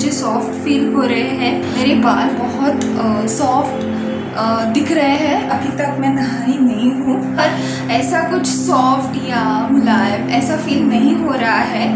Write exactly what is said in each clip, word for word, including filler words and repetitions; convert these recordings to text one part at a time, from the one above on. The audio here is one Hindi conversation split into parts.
मुझे सॉफ्ट फील हो रहे हैं। मेरे बाल बहुत सॉफ्ट दिख रहे हैं। अभी तक मैं नहाई नहीं हूँ, पर ऐसा कुछ सॉफ्ट या मुलायम ऐसा फील नहीं हो रहा है।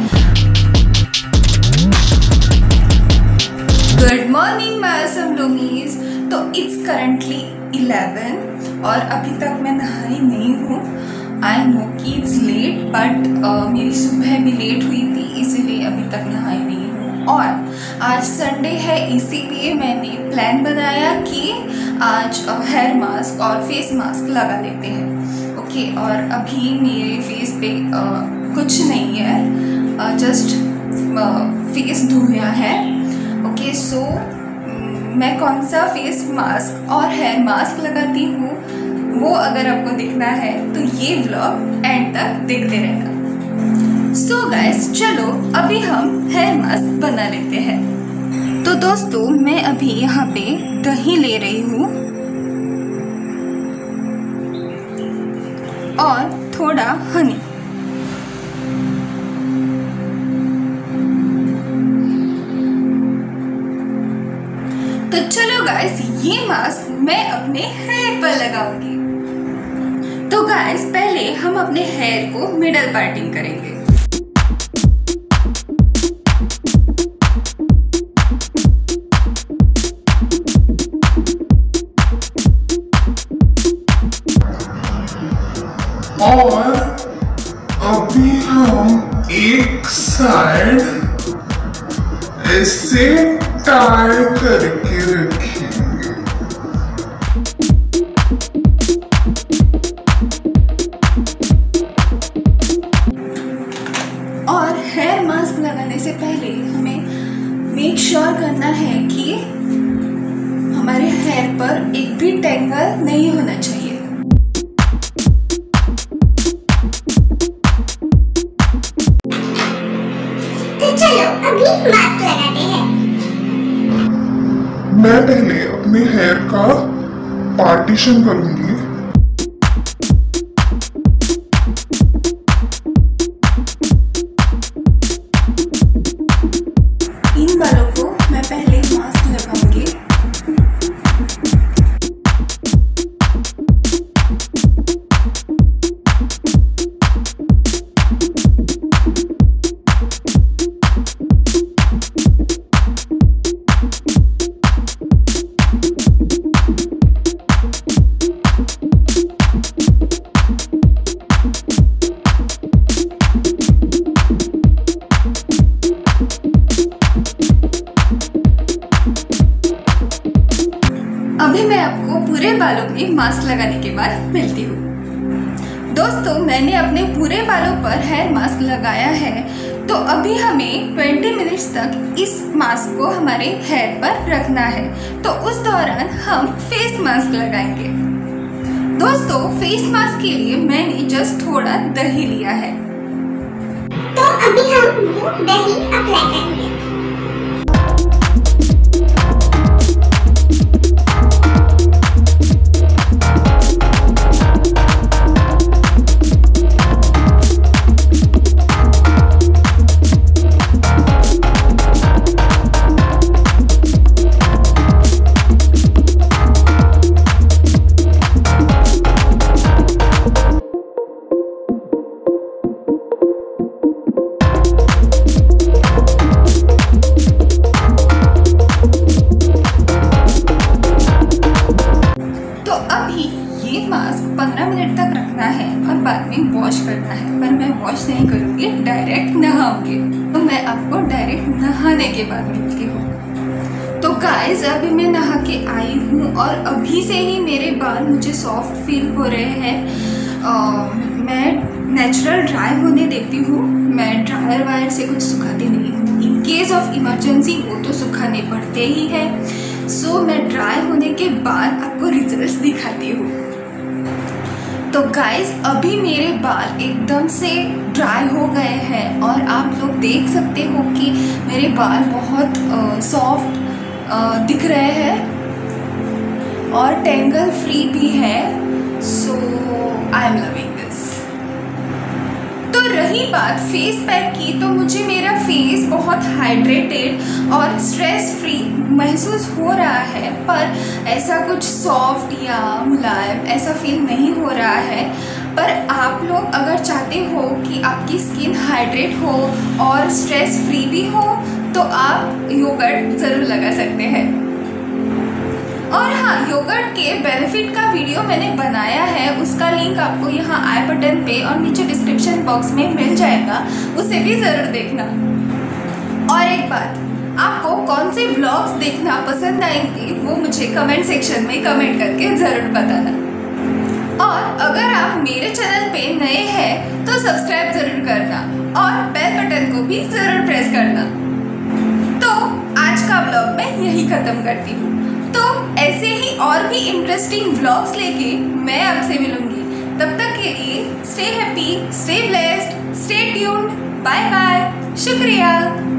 गुड मॉर्निंग माय असम लोमीज। तो इट्स करंटली इलेवन और अभी तक मैं नहाई नहीं हूँ। आई नो कि इट्स लेट, बट मेरी सुबह भी लेट हुई थी, इसीलिए अभी तक नहाई नहीं हूँ। और आज संडे है, इसीलिए मैंने प्लान बनाया कि आज हेयर मास्क और फेस मास्क लगा लेते हैं। ओके, और अभी मेरे फेस पे uh, कुछ नहीं है, जस्ट फेस धोया है। ओके, सो मैं कौन सा फेस मास्क और हेयर मास्क लगाती हूँ वो अगर आपको देखना है तो ये व्लॉग एंड तक देखते रहना। सो गाइस, चलो अभी हम हेयर मास्क बना लेते हैं। तो दोस्तों, मैं अभी यहाँ पे दही ले रही हूँ और थोड़ा हनी। तो चलो गाइस, ये मास्क मैं अपने हेयर पर लगाऊंगी। तो गाइस, पहले हम अपने हेयर को मिडल पार्टिंग करेंगे। और अभी हम एक साइड ऐसे टाई करके रखेंगे। और हेयर मास्क लगाने से पहले हमें मेक श्योर करना है कि हमारे हेयर पर एक भी टेंगल नहीं होना चाहिए। तो चलो अभी मास्क लगाते हैं। मैं पहले अपने हेयर का पार्टीशन करूंगी। इन बालों को मैं पहले मास्क लगाऊंगी। अभी मैं आपको पूरे बालों में मास्क लगाने के बाद मिलती हूँ। दोस्तों, मैंने अपने पूरे बालों पर हेयर मास्क लगाया है। तो अभी हमें बीस मिनट्स तक इस मास्क को हमारे हेयर पर रखना है। तो उस दौरान हम फेस मास्क लगाएंगे। दोस्तों, फेस मास्क के लिए मैंने जस्ट थोड़ा दही लिया है। तो अभी हम वो दही अप्लाई करेंगे। पंद्रह मिनट तक रखना है और बाद में वॉश करना है, पर मैं वॉश नहीं करूँगी, डायरेक्ट नहाऊंगी। तो मैं आपको डायरेक्ट नहाने के बाद मिलती हूँ। तो गाइस, अभी मैं नहा के आई हूँ और अभी से ही मेरे बाल मुझे सॉफ्ट फील हो रहे हैं। मैं नेचुरल ड्राई होने देती हूँ, मैं ड्रायर वायर से कुछ सुखाती नहीं हूँ। इन केस ऑफ इमरजेंसी वो तो सुखाने पड़ते ही है। सो so, मैं ड्राई होने के बाद आपको रिजल्ट्स दिखाती हूँ। तो गाइस, अभी मेरे बाल एकदम से ड्राई हो गए हैं और आप लोग देख सकते हो कि मेरे बाल बहुत सॉफ्ट दिख रहे हैं और टेंगल फ्री भी है। So I am loving this. तो रही बात फेस पैक की, तो मुझे मेरा फेस बहुत हाइड्रेटेड और स्ट्रेस फ्री महसूस हो रहा है, पर ऐसा कुछ सॉफ्ट या मुलायम ऐसा फील नहीं हो रहा है। पर आप लोग अगर चाहते हो कि आपकी स्किन हाइड्रेट हो और स्ट्रेस फ्री भी हो तो आप योगर्ट ज़रूर लगा सकते हैं। और हाँ, योगर्ट के बेनिफिट का वीडियो मैंने बनाया है, उसका लिंक आपको यहाँ आई बटन पे और नीचे डिस्क्रिप्शन बॉक्स में मिल जाएगा, उसे भी ज़रूर देखना। और एक बात, आपको कौन से व्लॉग्स देखना पसंद आएंगे वो मुझे कमेंट सेक्शन में कमेंट करके ज़रूर बताना। और अगर आप मेरे चैनल पे नए हैं तो सब्सक्राइब ज़रूर करना और बेल बटन को भी ज़रूर प्रेस करना। तो आज का व्लॉग मैं यही ख़त्म करती हूँ। तो ऐसे ही और भी इंटरेस्टिंग व्लॉग्स लेके मैं आपसे मिलूंगी। तब तक के लिए stay happy, stay blessed, stay tuned, bye bye, शुक्रिया।